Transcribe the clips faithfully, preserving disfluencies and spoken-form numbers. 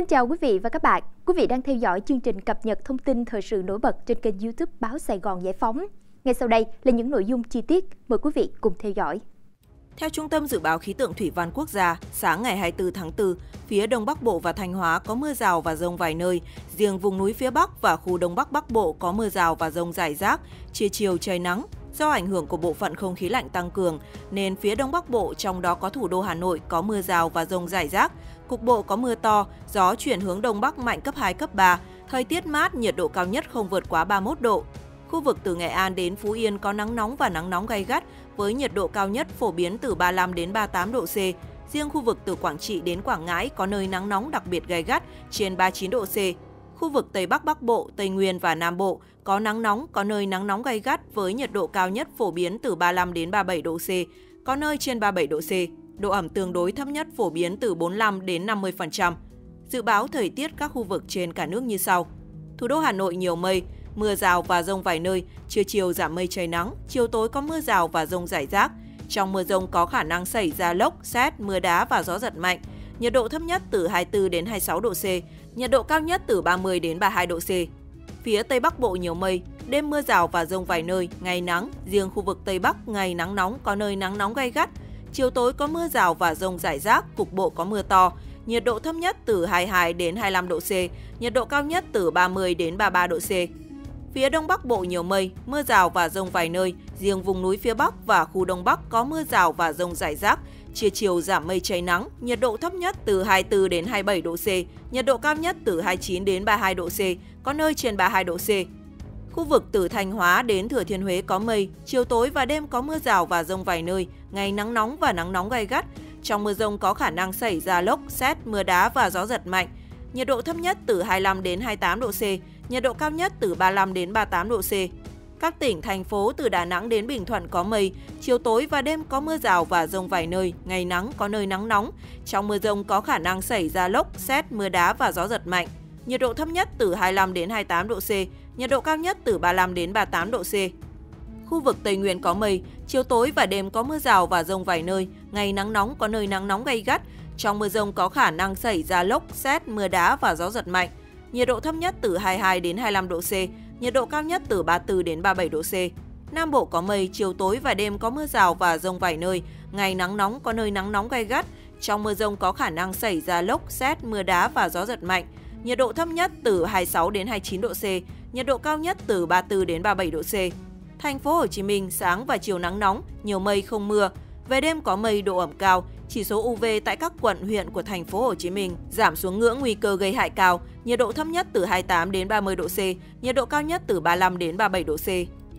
Xin chào quý vị và các bạn. Quý vị đang theo dõi chương trình cập nhật thông tin thời sự nổi bật trên kênh YouTube Báo Sài Gòn Giải phóng. Ngay sau đây là những nội dung chi tiết, mời quý vị cùng theo dõi. Theo Trung tâm Dự báo Khí tượng Thủy văn Quốc gia, sáng ngày hai mươi tư tháng tư, phía Đông Bắc Bộ và Thanh Hóa có mưa rào và dông vài nơi, riêng vùng núi phía Bắc và khu Đông Bắc Bắc Bộ có mưa rào và dông rải rác, trưa chiều trời nắng. Do ảnh hưởng của bộ phận không khí lạnh tăng cường, nên phía Đông Bắc Bộ, trong đó có thủ đô Hà Nội, có mưa rào và dông rải rác. Cục bộ có mưa to, gió chuyển hướng Đông Bắc mạnh cấp hai, cấp ba. Thời tiết mát, nhiệt độ cao nhất không vượt quá ba mươi mốt độ. Khu vực từ Nghệ An đến Phú Yên có nắng nóng và nắng nóng gay gắt, với nhiệt độ cao nhất phổ biến từ ba mươi lăm đến ba mươi tám độ C. Riêng khu vực từ Quảng Trị đến Quảng Ngãi có nơi nắng nóng đặc biệt gay gắt trên ba mươi chín độ C. Khu vực Tây Bắc Bắc Bộ, Tây Nguyên và Nam Bộ có nắng nóng, có nơi nắng nóng gay gắt với nhiệt độ cao nhất phổ biến từ ba mươi lăm đến ba mươi bảy độ C, có nơi trên ba mươi bảy độ C. Độ ẩm tương đối thấp nhất phổ biến từ bốn mươi lăm đến năm mươi phần trăm. Dự báo thời tiết các khu vực trên cả nước như sau. Thủ đô Hà Nội nhiều mây, mưa rào và dông vài nơi, trưa chiều giảm mây trời nắng, chiều tối có mưa rào và dông rải rác. Trong mưa dông có khả năng xảy ra lốc, sét, mưa đá và gió giật mạnh. Nhiệt độ thấp nhất từ hai mươi tư đến hai mươi sáu độ C, nhiệt độ cao nhất từ ba mươi đến ba mươi hai độ C. Phía Tây Bắc Bộ nhiều mây, đêm mưa rào và dông vài nơi, ngày nắng, riêng khu vực Tây Bắc ngày nắng nóng, có nơi nắng nóng gay gắt. Chiều tối có mưa rào và dông rải rác, cục bộ có mưa to. Nhiệt độ thấp nhất từ hai mươi hai đến hai mươi lăm độ C, nhiệt độ cao nhất từ ba mươi đến ba mươi ba độ C. Phía Đông Bắc Bộ nhiều mây, mưa rào và dông vài nơi, riêng vùng núi phía Bắc và khu Đông Bắc có mưa rào và dông rải rác. Trưa chiều giảm mây trời nắng, nhiệt độ thấp nhất từ hai mươi tư đến hai mươi bảy độ C, nhiệt độ cao nhất từ hai mươi chín đến ba mươi hai độ C, có nơi trên ba mươi hai độ C. Khu vực từ Thanh Hóa đến Thừa Thiên Huế có mây, chiều tối và đêm có mưa rào và dông vài nơi, ngày nắng nóng và nắng nóng gay gắt. Trong mưa dông có khả năng xảy ra lốc, sét, mưa đá và gió giật mạnh. Nhiệt độ thấp nhất từ hai mươi lăm đến hai mươi tám độ C, nhiệt độ cao nhất từ ba mươi lăm đến ba mươi tám độ C. Các tỉnh, thành phố từ Đà Nẵng đến Bình Thuận có mây, chiều tối và đêm có mưa rào và dông vài nơi, ngày nắng, có nơi nắng nóng. Trong mưa dông có khả năng xảy ra lốc, sét, mưa đá và gió giật mạnh. Nhiệt độ thấp nhất từ hai mươi lăm đến hai mươi tám độ C, nhiệt độ cao nhất từ ba mươi lăm đến ba mươi tám độ C. Khu vực Tây Nguyên có mây, chiều tối và đêm có mưa rào và dông vài nơi, ngày nắng nóng, có nơi nắng nóng gay gắt. Trong mưa dông có khả năng xảy ra lốc, sét, mưa đá và gió giật mạnh. Nhiệt độ thấp nhất từ hai mươi hai đến hai mươi lăm độ C, nhiệt độ cao nhất từ ba mươi tư đến ba mươi bảy độ C. Nam Bộ có mây, chiều tối và đêm có mưa rào và dông vài nơi, ngày nắng nóng, có nơi nắng nóng gay gắt. Trong mưa dông có khả năng xảy ra lốc, sét, mưa đá và gió giật mạnh. Nhiệt độ thấp nhất từ hai mươi sáu đến hai mươi chín độ C, nhiệt độ cao nhất từ ba mươi tư đến ba mươi bảy độ C. Thành phố Hồ Chí Minh sáng và chiều nắng nóng, nhiều mây không mưa. Về đêm có mây, độ ẩm cao, chỉ số u vê tại các quận huyện của thành phố Hồ Chí Minh giảm xuống ngưỡng nguy cơ gây hại cao, nhiệt độ thấp nhất từ hai mươi tám đến ba mươi độ C, nhiệt độ cao nhất từ ba mươi lăm đến ba mươi bảy độ C.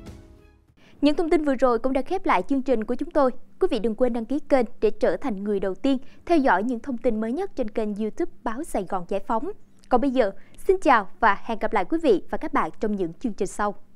Những thông tin vừa rồi cũng đã khép lại chương trình của chúng tôi. Quý vị đừng quên đăng ký kênh để trở thành người đầu tiên theo dõi những thông tin mới nhất trên kênh YouTube Báo Sài Gòn Giải phóng. Còn bây giờ, xin chào và hẹn gặp lại quý vị và các bạn trong những chương trình sau.